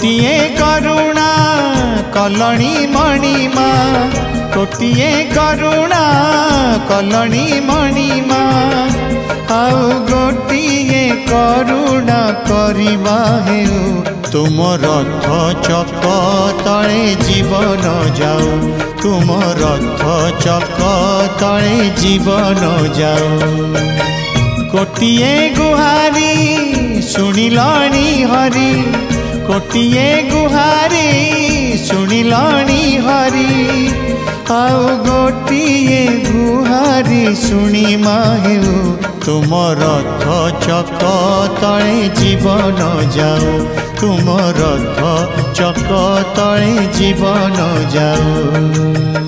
कोटिए करुणा कलणी मणिमा कोटिए करुणा कलणी मणिमा आउ गोटिए करुणा करिबा हेउ तुम रथ चक तले जीवन जाऊ तुम रथ चक तले जीवन जाऊ कोटिए गुहारी सुनिलाणी हरि कोटिए गुहारी सुनिलाणी हरि आउ गोटिए गुहारी शुणी हेउ तुम रथ चक तले जीवन जाऊ तुम रथ चक तले जीवन जाऊ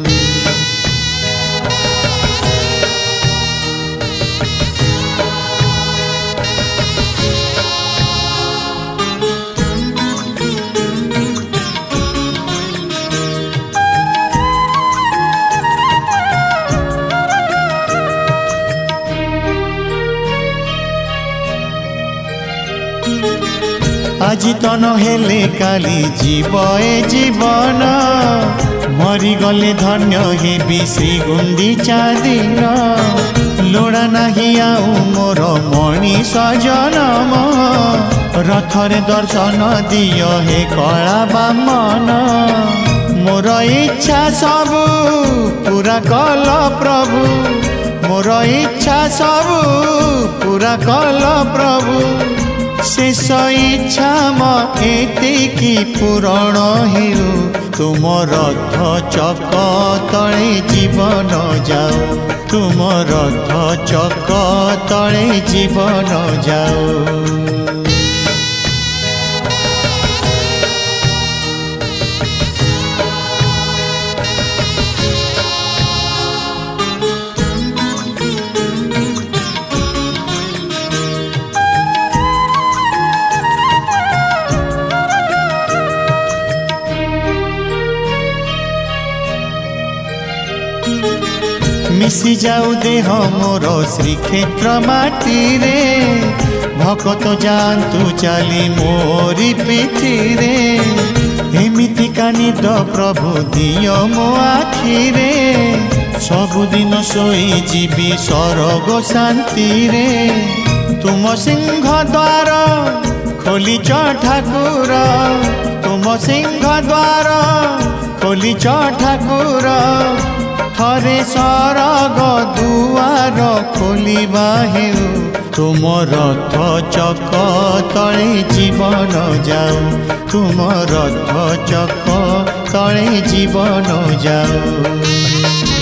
আজি तो नहेले काली जीव ए जीवन मरीगले धन्य हेबी श्री गुंडीचा दिन लोड़ा नाही आउ मोर मणि सजनम रथरे दर्शन दियो हे कला बामन मोर इच्छा सब पूरा कल प्रभु मोर इच्छा सब पूरा कल प्रभु शेष इच्छा एतिकी पूरण हेउ तुम रथ चक तले जीवन जाऊ तुम रथ चक तले जीवन जाऊ मिसी जाऊ देह मोर श्रीक्षेत्र माटी रे भक्त जातु चली मोरी पिठी रे एमिति कानिद प्रभु दियो मो आखि रे सबुदिन सोई जीवी सरग शांति रे तुम सिंह द्वार खोलिच ठाकुर तुम सिंह द्वार खोलिच ठाकुर थरे सरग दुआर खोलिबा हेउ तुम रथ चक तले जीवन जाऊ तुम रथ चक तले जीवन जाऊ।